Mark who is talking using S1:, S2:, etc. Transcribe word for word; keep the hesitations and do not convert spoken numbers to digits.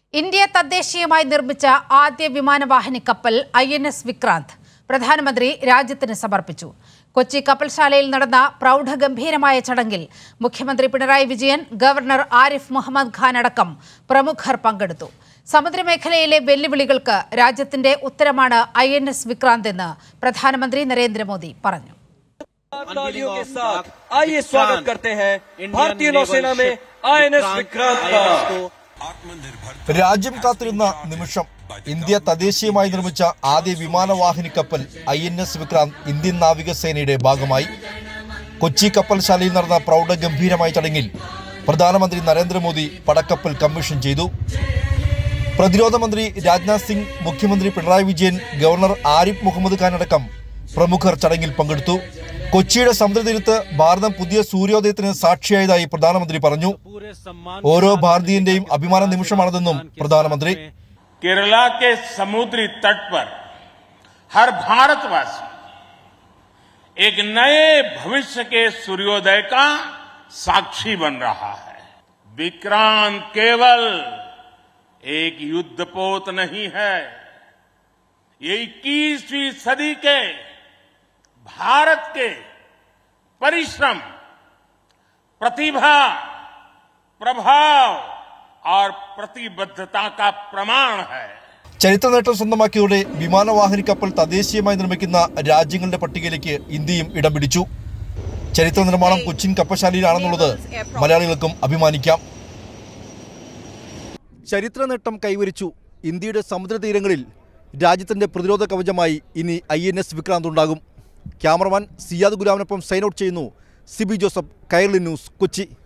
S1: India തദ്ദേശീയമായി നിർമ്മിച്ച ആദ്യ വിമാനവാഹിനി കപ്പൽ ഐ എൻ എസ് വിക്രാന്ത് പ്രധാനമന്ത്രി രാജ്യത്തിന് സമർപ്പിച്ചു. കൊച്ചി കപ്പൽശാലയിൽ നടന്ന പ്രൗഢഗംഭീരമായ ചടങ്ങിൽ മുഖ്യമന്ത്രി പിണറായി വിജയൻ, ഗവർണർ ആരിഫ് മുഹമ്മദ് ഖാൻ അടക്കം പ്രമുഖർ പങ്കെടുത്തു. സമുദ്രമേഖലയിലെ വെല്ലുവിളികൾക്ക് രാജ്യത്തിന്റെ ഉത്തരമാണ് ഐ എൻ എസ് വിക്രാന്ത് എന്ന് പ്രധാനമന്ത്രി നരേന്ദ്രമോദി പറഞ്ഞു.
S2: രാജ്യം കാത്തിരുന്ന നിമിഷം. ഇന്ത്യ തദ്ദേശീയമായി നിർമ്മിച്ച ആദ്യ വിമാനവാഹിനി കപ്പൽ I N S Vikrant Indian നാവികസേനയുടെ ഭാഗമായി കൊച്ചി കപ്പൽശാലയിൽ നടന്ന പ്രൗഢഗംഭീരമായ ചടങ്ങിൽ പ്രധാനമന്ത്രി നരേന്ദ്രമോദി പടക്കപ്പൽ കമ്മീഷൻ ചെയ്തു. പ്രതിരോധ മന്ത്രി രാജ്നാഥ് സിംഗ്, മുഖ്യമന്ത്രി പിണറായി വിജയൻ, ഗവർണർ ആരിഫ് മുഹമ്മദ് ഖാൻ അടക്കം പ്രമുഖർ ചടങ്ങിൽ പങ്കെടുത്തു. കൊച്ചിയുടെ സമുദ്രതീരത്ത് ഭാരതം പുതിയ സൂര്യോദയത്തിന് സാക്ഷിയായതായി പ്രധാനമന്ത്രി പറഞ്ഞു. ഓരോ ഭാരതീയന്റെയും അഭിമാന നിമിഷമാണതെന്നും പ്രധാനമന്ത്രി.
S3: केरला के समुद्री तट पर हर भारतवासी एक नए भविष्य के सूर्योदय का साक्षी बन रहा है. विक्रांत केवल एक युद्धपोत नहीं है, ये इक्कीसवीं सदी के भारत के परिश्रम, प्रतिभा, प्रभाव और प्रतिबद्धता का प्रमाण है.
S2: ചരിത്ര നേട്ടം സ്വന്തമാക്കിയതോടെ വിമാനവാഹിനി കപ്പൽ തദ്ദേശീയമായി നിർമ്മിക്കുന്ന രാജ്യങ്ങളുടെ പട്ടികയിലേക്ക് ഇന്ത്യയും ഇടം പിടിച്ചു. ചരിത്ര നിർമ്മാണം കൊച്ചിൻ കപ്പൽശാലയിലാണെന്നുള്ളത് മലയാളികൾക്കും അഭിമാനിക്കാം. ചരിത്ര നേട്ടം കൈവരിച്ചു. ഇന്ത്യയുടെ സമുദ്രതീരങ്ങളിൽ രാജ്യത്തിന്റെ പ്രതിരോധ കവചമായി ഇനി ഐ എൻ എസ് വിക്രാന്ത് ഉണ്ടാകും. ക്യാമറമാൻ സിയാദ് ഗുലാമിനൊപ്പം സൈൻ ഔട്ട് ചെയ്യുന്നു. Sibi Joseph, Kairali news, Kochi.